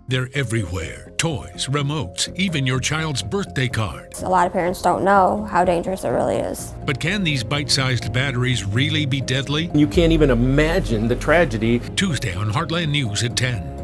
They're everywhere. Toys, remotes, even your child's birthday card. A lot of parents don't know how dangerous it really is. But can these bite-sized batteries really be deadly? You can't even imagine the tragedy. Tuesday on Heartland News at 10.